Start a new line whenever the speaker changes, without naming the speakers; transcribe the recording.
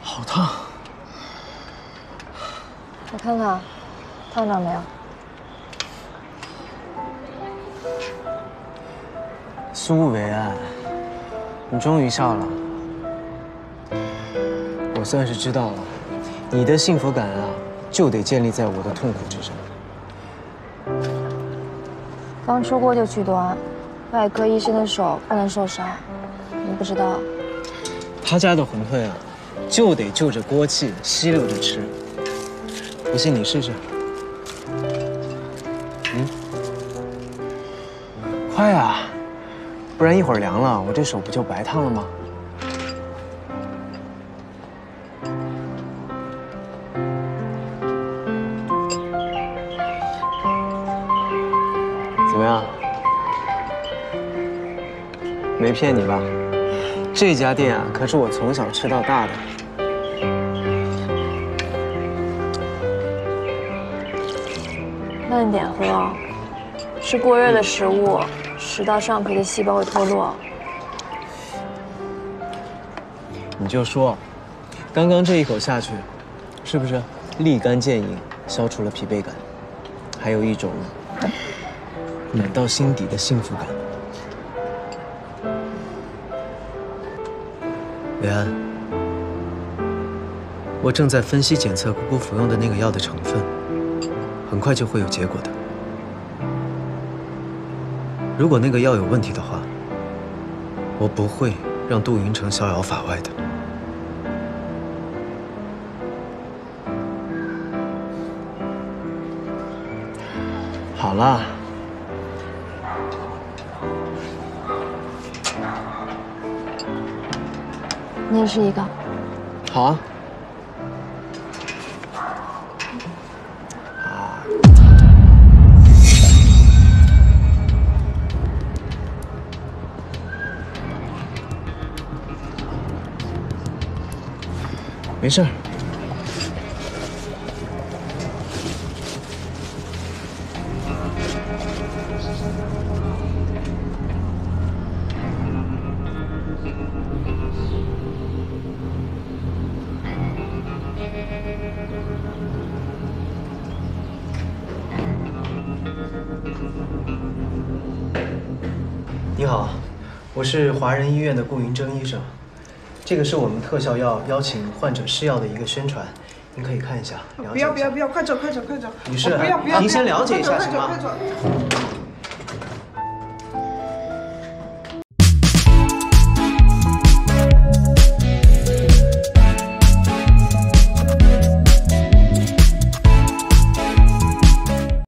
好烫。
我看看，烫着没有？
苏维安，你终于笑了。我算是知道了，你的幸福感啊，就得建立在我的痛苦之上。
刚出锅就去端，外科医生的手不能受伤，你不知道？
他家的馄饨啊，就得就着锅气吸溜着吃。不信你试试。快啊，不然一会儿凉了，我这手不就白烫了吗？怎么样？没骗你吧？这家店啊，可是我从小吃到大的。
慢点喝，吃过热的食物，食道上皮的细胞会脱落。
你就说，刚刚这一口下去，是不是立竿见影，消除了疲惫感，还有一种暖到心底的幸福感。维安，我正在分析检测姑姑服用的那个药的成分，很快就会有结果的。如果那个药有问题的话，我不会让杜云城逍遥法外的。好了，
你也是一个。
好啊。没事儿。你好，我是华人医院的顾云峥医生。这个是我们特效药邀请患者试药的一个宣传，您可以看一下。
不要，快走，快走，快走！
女士，
不要，
您先了解一下行吗？
快走，快走！